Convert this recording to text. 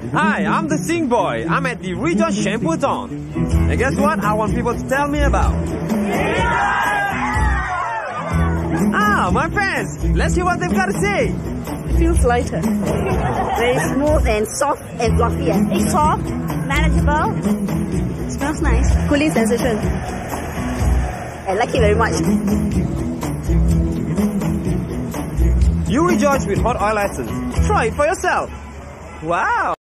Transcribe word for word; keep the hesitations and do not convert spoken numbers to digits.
Hi, I'm the Sing Boy. I'm at the region Shampoo-A-Thon. And guess what I want people to tell me about? Ah, my fans, let's hear what they've got to say. Feels lighter. Very smooth and soft and fluffy. It's soft, manageable. Smells nice. Cooling sensation. I like it very much. You rejoice with hot oil essence. Try it for yourself. Wow!